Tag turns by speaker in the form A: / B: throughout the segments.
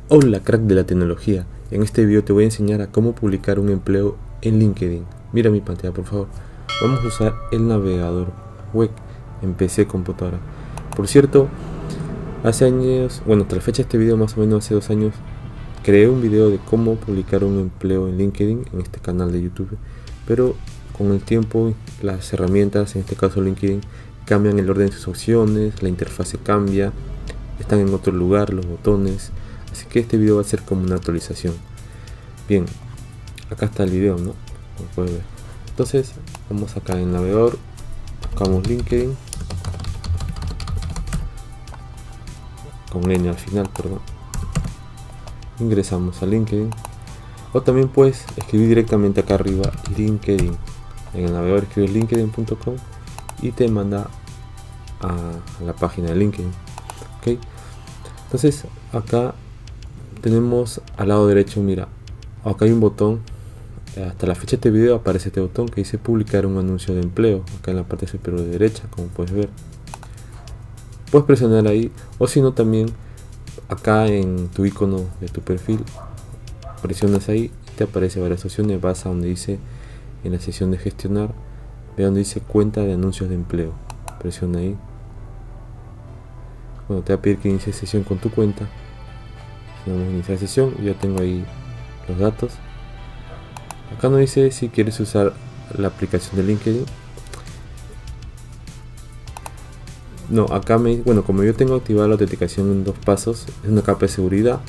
A: Hola crack de la tecnología, en este video te voy a enseñar a cómo publicar un empleo en LinkedIn. Mira mi pantalla por favor. Vamos a usar el navegador web en PC computadora. Por cierto, hace años, bueno, hasta la fecha de este video más o menos hace 2 años, creé un video de cómo publicar un empleo en LinkedIn en este canal de YouTube. Pero con el tiempo las herramientas, en este caso LinkedIn, cambian el orden de sus opciones, la interfase cambia, están en otro lugar los botones. Así que este video va a ser como una actualización. Bien, acá está el video, ¿no? Como pueden ver. Entonces, vamos acá en el navegador, buscamos LinkedIn, con N al final, perdón. Ingresamos a LinkedIn. O también puedes escribir directamente acá arriba LinkedIn. En el navegador escribes linkedin.com y te manda a la página de LinkedIn. ¿Ok? Entonces, acá tenemos al lado derecho, mira, acá hay un botón. Hasta la fecha de este video aparece este botón que dice publicar un anuncio de empleo, acá en la parte superior derecha, como puedes ver. Puedes presionar ahí, o si no también acá en tu icono de tu perfil, presionas ahí, te aparece varias opciones, vas a donde dice en la sección de gestionar, ve donde dice cuenta de anuncios de empleo, presiona ahí. Bueno, te va a pedir que inicies sesión con tu cuenta. Vamos a iniciar sesión, yo tengo ahí los datos. Acá nos dice si quieres usar la aplicación de LinkedIn. No, acá bueno, como yo tengo activada la autenticación en 2 pasos, es una capa de seguridad.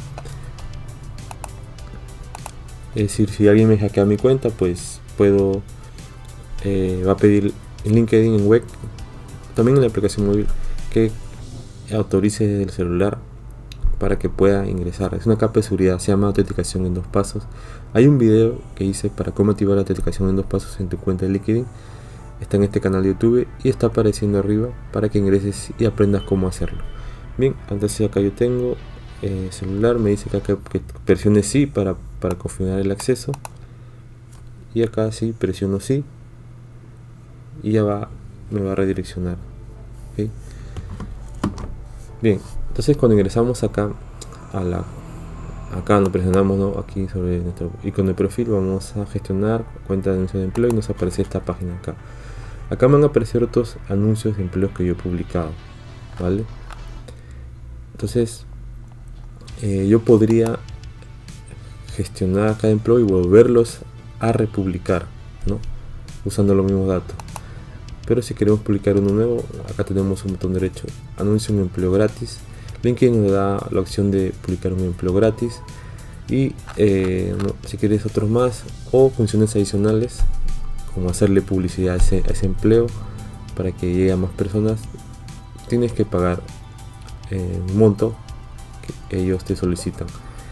A: Es decir, si alguien me hackea mi cuenta, pues puedo, va a pedir en LinkedIn, en web, también en la aplicación móvil, que autorice desde el celular para que pueda ingresar. Es una capa de seguridad, se llama autenticación en 2 pasos. Hay un video que hice para cómo activar la autenticación en 2 pasos en tu cuenta de LinkedIn. Está en este canal de YouTube y está apareciendo arriba para que ingreses y aprendas cómo hacerlo. Bien, entonces acá yo tengo celular, me dice que presione sí para configurar el acceso. Y acá sí, presiono sí y ya me va a redireccionar. ¿Okay? Bien, entonces cuando ingresamos acá acá nos presionamos, ¿no? Aquí sobre nuestro icono de perfil, vamos a gestionar cuenta de anuncios de empleo y nos aparece esta página acá. Acá me van a aparecer otros anuncios de empleos que yo he publicado, ¿vale? Entonces yo podría gestionar cada empleo y volverlos a republicar, ¿no? Usando los mismos datos. Pero si queremos publicar uno nuevo, acá tenemos un botón derecho, anuncio un empleo gratis. LinkedIn nos da la opción de publicar un empleo gratis y si quieres otros más o funciones adicionales como hacerle publicidad a ese empleo para que llegue a más personas, tienes que pagar un monto que ellos te solicitan.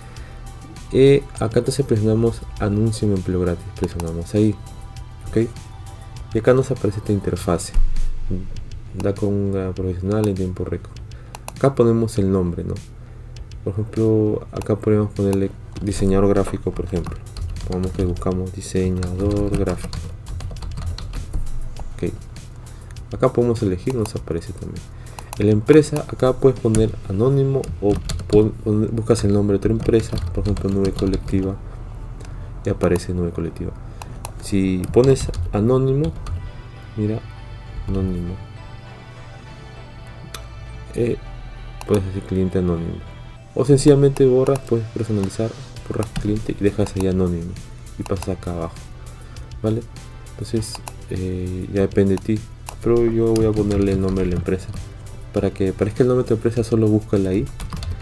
A: Acá entonces presionamos anuncio un empleo gratis, presionamos ahí, ok, y acá nos aparece esta interfase, da con un profesional en tiempo récord. Acá ponemos el nombre, ¿no? Por ejemplo, acá podemos ponerle diseñador gráfico, por ejemplo. Pongamos que buscamos diseñador gráfico. Ok. Acá podemos elegir, nos aparece también. En la empresa, acá puedes poner anónimo o buscas el nombre de otra empresa, por ejemplo Nube Colectiva, y aparece Nube Colectiva. Si pones anónimo, mira, anónimo. Puedes decir cliente anónimo o sencillamente borras, puedes personalizar, borras cliente y dejas ahí anónimo y pasas acá abajo, vale. Entonces ya depende de ti, pero yo voy a ponerle el nombre de la empresa para que parezca el nombre de tu empresa. Solo búscala ahí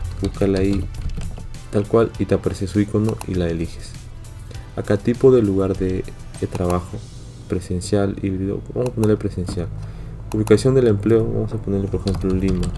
A: tal cual y te aparece su icono y la eliges. Acá tipo de lugar de trabajo, presencial, híbrido, vamos a ponerle presencial. Ubicación del empleo, vamos a ponerle por ejemplo Lima,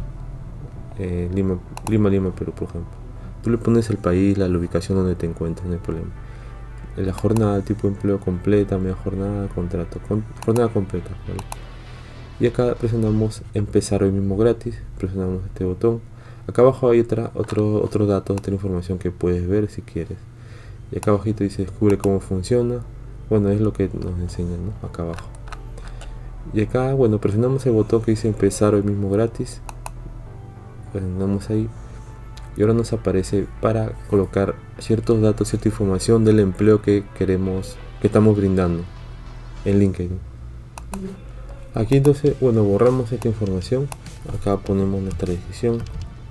A: Lima, Perú, por ejemplo. Tú le pones el país, la ubicación donde te encuentres, no hay problema. La jornada, tipo de empleo completa, media jornada, contrato, jornada completa, ¿vale? Y acá presionamos empezar hoy mismo gratis, presionamos este botón. Acá abajo hay otro dato, otra información que puedes ver si quieres. Y acá abajito dice descubre cómo funciona. Bueno, es lo que nos enseñan, ¿no? Acá abajo. Y acá, bueno, presionamos el botón que dice empezar hoy mismo gratis. Presionamos ahí y ahora nos aparece para colocar ciertos datos, cierta información del empleo que queremos, que estamos brindando en LinkedIn. Aquí entonces, bueno, borramos esta información. Acá ponemos nuestra descripción,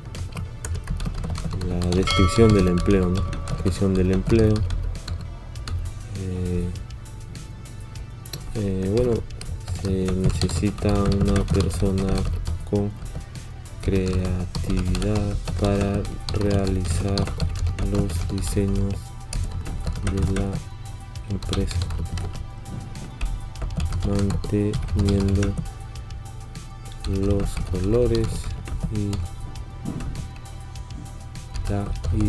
A: la descripción del empleo, ¿no? Descripción del empleo. Bueno, se necesita una persona con creatividad para realizar los diseños de la empresa, manteniendo los colores y la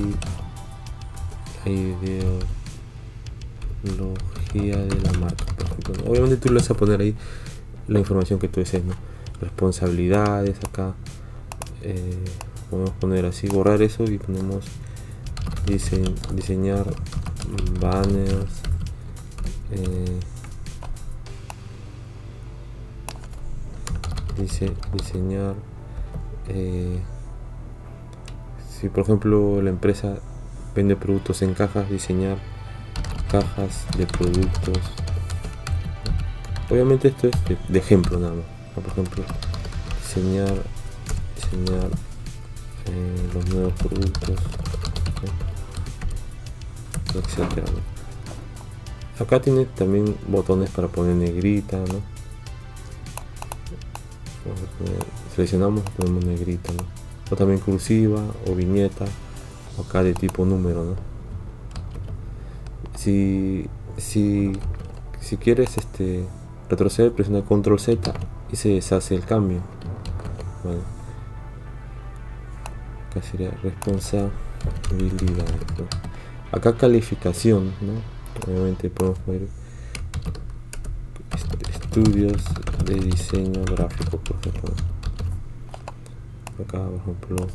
A: ideología de la marca, por ejemplo. Obviamente tú le vas a poner ahí la información que tú desees, ¿no? Responsabilidades acá. Podemos poner así, borrar eso y ponemos diseñar banners, diseñar si por ejemplo la empresa vende productos en cajas, diseñar cajas de productos. Obviamente esto es de ejemplo nada más, ¿no? Por ejemplo, diseñar los nuevos productos, ¿no? Etcétera, ¿no? Acá tiene también botones para poner negrita, ¿no? Seleccionamos, ponemos negrita, ¿no? O también cursiva o viñeta, o acá de tipo número, ¿no? Si quieres retroceder, presiona control Z y se deshace el cambio. Bueno, acá sería responsabilidad, ¿no? Acá calificación, ¿no? Obviamente podemos ver estudios de diseño gráfico, por ejemplo. Acá, por ejemplo,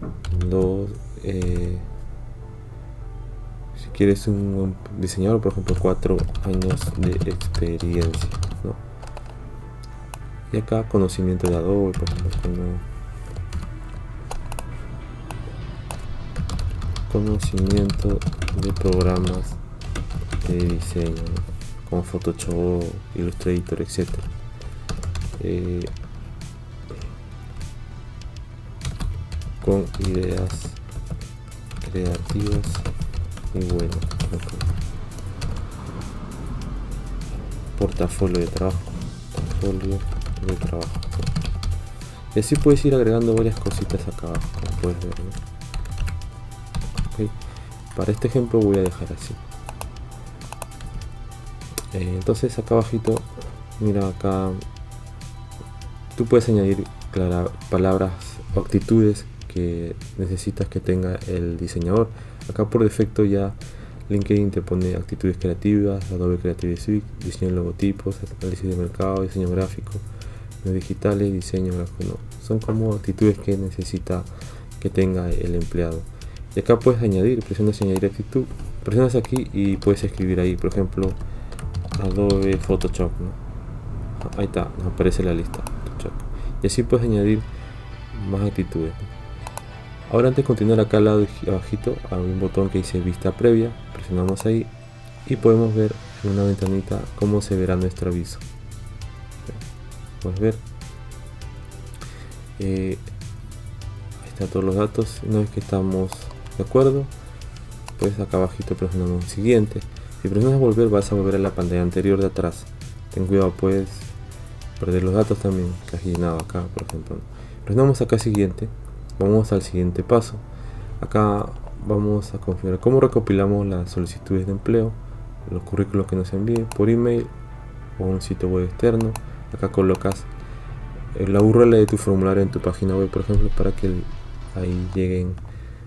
A: si quieres un diseñador, por ejemplo, 4 años de experiencia, ¿no? Y acá conocimiento de Adobe, por ejemplo, ¿no? Conocimiento de programas de diseño, ¿no? Como Photoshop, Illustrator, etc. Con ideas creativas y bueno, portafolio de trabajo, y así puedes ir agregando varias cositas acá abajo, como puedes ver, ¿no? Okay. Para este ejemplo voy a dejar así. Entonces acá abajito, mira, acá tú puedes añadir palabras o actitudes que necesitas que tenga el diseñador. Acá por defecto ya LinkedIn te pone actitudes creativas, Adobe Creative Suite, diseño de logotipos, análisis de mercado, diseño gráfico, medios digitales, diseño gráfico, no. Son como actitudes que necesita que tenga el empleado. Y acá puedes añadir, presionas añadir actitud, presionas aquí y puedes escribir ahí, por ejemplo, Adobe Photoshop, ¿no? Ahí está, nos aparece la lista Photoshop. Y así puedes añadir más actitudes, ¿no? Ahora, antes de continuar, acá al lado abajito hay un botón que dice vista previa, presionamos ahí y podemos ver en una ventanita cómo se verá nuestro aviso. Puedes ver, ahí están todos los datos. Una vez que estamos de acuerdo, pues acá abajito presionamos siguiente. Si presionas volver, vas a volver a la pantalla anterior de atrás. Ten cuidado, puedes perder los datos también que has llenado acá, por ejemplo. Presionamos acá siguiente. Vamos al siguiente paso. Acá vamos a configurar cómo recopilamos las solicitudes de empleo, los currículos que nos envíen por email o un sitio web externo. Acá colocas la URL de tu formulario en tu página web, por ejemplo, para que ahí lleguen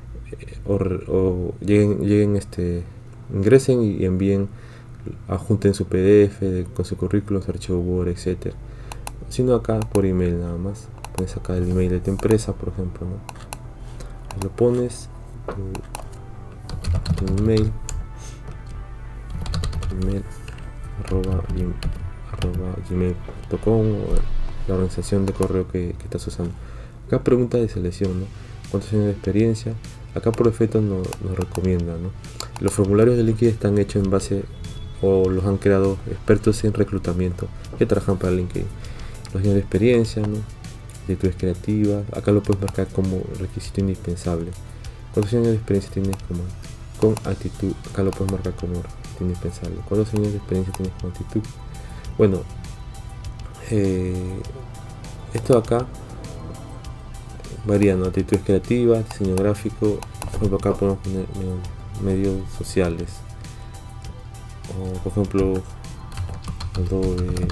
A: ingresen y envíen, adjunten su PDF con su currículum, su archivo Word, etcétera. Sino acá por email nada más. Pones acá el email de tu empresa, por ejemplo, ¿no? Lo pones tu email arroba gmail.com o la organización de correo que estás usando. Acá pregunta de selección, ¿no? ¿Cuántos años de experiencia? acá por defecto nos recomienda, ¿no? Los formularios de LinkedIn están hechos en base, o los han creado expertos en reclutamiento que trabajan para LinkedIn. Los años de experiencia, ¿no? Actitudes creativas, acá lo puedes marcar como requisito indispensable. ¿Cuántos años de experiencia tienes con actitud? Acá lo puedes marcar como requisito indispensable. ¿Cuántos años de experiencia tienes con actitud? Bueno, esto acá varía, ¿no? Actitudes creativas, diseño gráfico. Por ejemplo, acá podemos poner medios sociales, o por ejemplo Adobe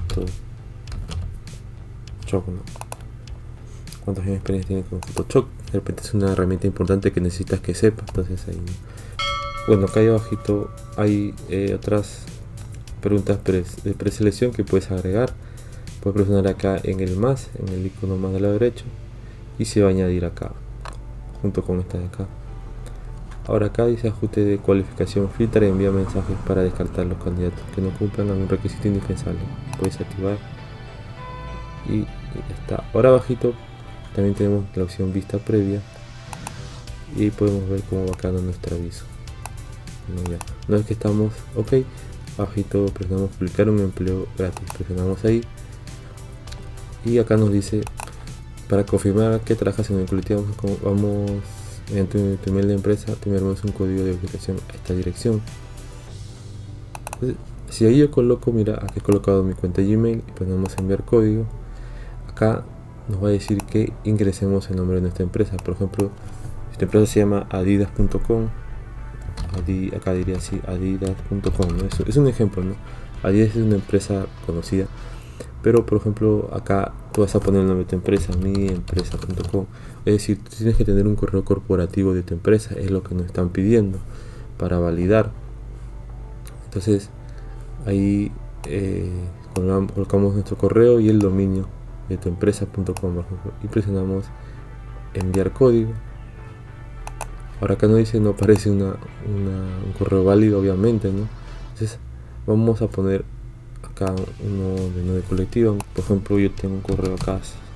A: Photoshop, ¿no? ¿Cuántos años de experiencia tiene con Photoshop? De repente es una herramienta importante que necesitas que sepas, entonces ahí, ¿no? Bueno, acá ahí abajito hay otras preguntas de preselección que puedes agregar. Puedes presionar acá en el más, en el icono más del lado derecho, y se va a añadir acá junto con esta de acá. Ahora acá dice ajuste de cualificación, filtra y envía mensajes para descartar los candidatos que no cumplan algún requisito indispensable. Puedes activar y está. Ahora abajito también tenemos la opción vista previa y podemos ver cómo va quedando nuestro aviso. Bueno, ya. Una vez que estamos ok, abajito presionamos publicar un empleo gratis, presionamos ahí y acá nos dice para confirmar que trabajas en el colectivo, vamos mediante tu email de empresa, te enviaremos un código de verificación a esta dirección. Entonces, si ahí yo coloco, mira, aquí he colocado mi cuenta Gmail y ponemos enviar código, acá nos va a decir que ingresemos el nombre de nuestra empresa. Por ejemplo, esta empresa se llama adidas.com, acá diría así, adidas.com, ¿no? Es un ejemplo, ¿no? Adidas es una empresa conocida, pero por ejemplo acá tú vas a poner el nombre de tu empresa, miempresa.com, es decir, tú tienes que tener un correo corporativo de tu empresa, es lo que nos están pidiendo para validar. Entonces ahí colocamos nuestro correo y el dominio de tu empresa.com, por ejemplo, y presionamos enviar código. Ahora acá nos dice, no aparece un correo válido, obviamente, ¿no? Entonces vamos a poner acá uno de colectiva. Por ejemplo, yo tengo un correo acá,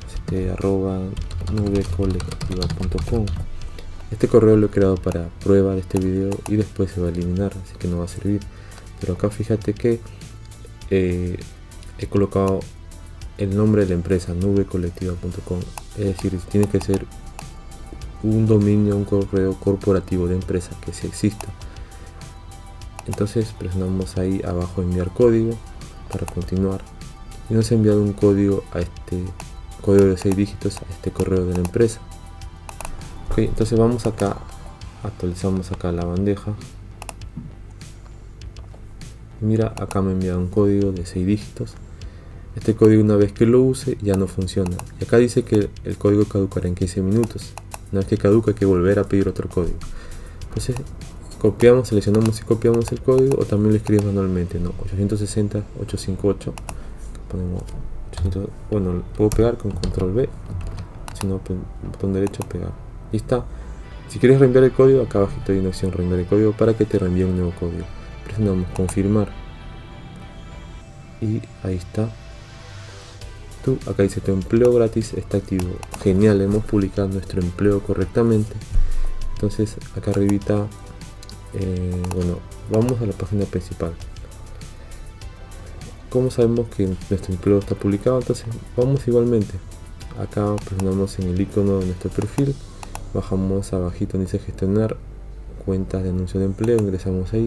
A: @nubecolectiva.com. Este correo lo he creado para prueba de este video y después se va a eliminar, así que no va a servir. Pero acá fíjate que he colocado el nombre de la empresa, nubecolectiva.com, es decir, tiene que ser un dominio, un correo corporativo de empresa que sí exista. Entonces presionamos ahí abajo enviar código para continuar y nos ha enviado un código a este código de 6 dígitos a este correo de la empresa. Ok, entonces vamos acá, actualizamos acá la bandeja. Mira, acá me envía un código de 6 dígitos. Este código, una vez que lo use, ya no funciona. Y acá dice que el código caducará en 15 minutos. Una vez que caduca hay que volver a pedir otro código. Entonces copiamos, seleccionamos y copiamos el código, o también lo escribimos manualmente, ¿no? 860.858. Ponemos 800, bueno, puedo pegar con control B, si no, botón derecho, pegar. Y está. Si quieres reenviar el código, acá abajito hay una opción reenviar el código para que te reenvíe un nuevo código. Presionamos confirmar y ahí está. Acá dice tu empleo gratis está activo. Genial, hemos publicado nuestro empleo correctamente. Entonces acá arribita, bueno, vamos a la página principal. ¿Cómo sabemos que nuestro empleo está publicado? Entonces vamos igualmente. Acá presionamos en el icono de nuestro perfil, bajamos abajito donde dice gestionar cuentas de anuncio de empleo, ingresamos ahí.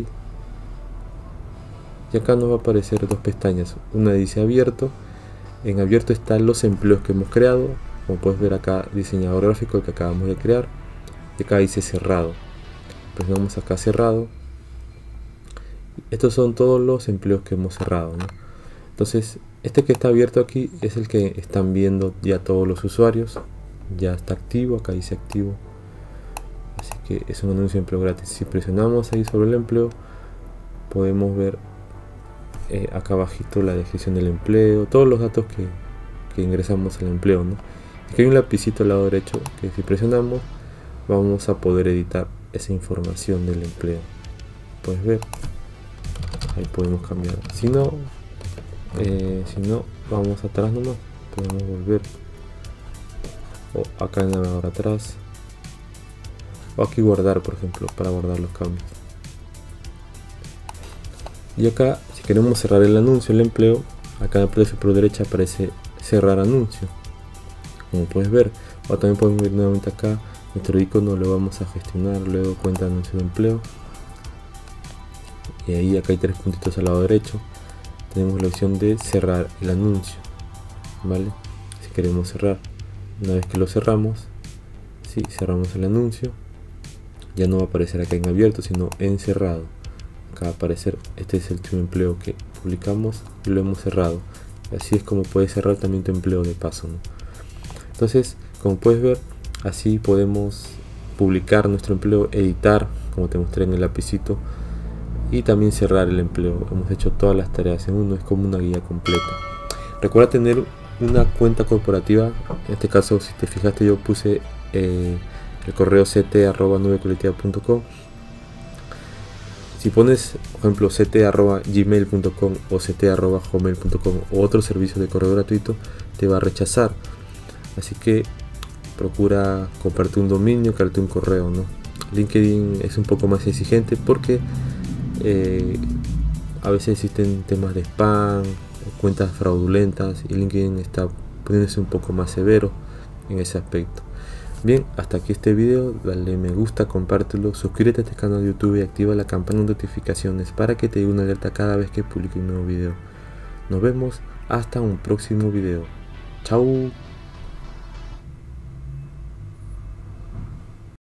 A: Y acá nos va a aparecer dos pestañas. Una dice abierto. En abierto están los empleos que hemos creado, como puedes ver acá, diseñador gráfico, el que acabamos de crear, y acá dice cerrado. Presionamos acá cerrado. Estos son todos los empleos que hemos cerrado, ¿no? Entonces este que está abierto aquí es el que están viendo ya todos los usuarios, ya está activo, acá dice activo, así que es un anuncio de empleo gratis. Si presionamos ahí sobre el empleo, podemos ver acá abajito la descripción del empleo, todos los datos que ingresamos al empleo, ¿no? Aquí hay un lapicito al lado derecho que si presionamos vamos a poder editar esa información del empleo. Puedes ver, ahí podemos cambiar. Si no vamos atrás nomás, podemos volver, o acá en navegador atrás, o aquí guardar, por ejemplo, para guardar los cambios. Y acá, si queremos cerrar el anuncio, el empleo, acá en la parte superior derecha aparece cerrar anuncio, como puedes ver. O también podemos ver nuevamente acá nuestro icono, lo vamos a gestionar, luego cuenta de anuncio de empleo, y ahí acá hay 3 puntitos al lado derecho, tenemos la opción de cerrar el anuncio, ¿vale? Si queremos cerrar, una vez que lo cerramos, si cerramos el anuncio, ya no va a aparecer acá en abierto, sino en cerrado. Acá va a aparecer, este es el último empleo que publicamos y lo hemos cerrado. Así es como puedes cerrar también tu empleo de paso, ¿no? Entonces, como puedes ver, así podemos publicar nuestro empleo, editar, como te mostré en el lapicito, y también cerrar el empleo. Hemos hecho todas las tareas en uno, es como una guía completa. Recuerda tener una cuenta corporativa. En este caso, si te fijaste, yo puse el correo ct@nubecolectiva.com. Si pones, por ejemplo, ct@gmail.com o ct@hotmail.com o otro servicio de correo gratuito, te va a rechazar. Así que procura comprarte un dominio, crearte un correo, ¿no? LinkedIn es un poco más exigente porque a veces existen temas de spam o cuentas fraudulentas, y LinkedIn está poniéndose un poco más severo en ese aspecto. Bien, hasta aquí este video, dale me gusta, compártelo, suscríbete a este canal de YouTube y activa la campana de notificaciones para que te llegue una alerta cada vez que publique un nuevo video. Nos vemos hasta un próximo video. Chao.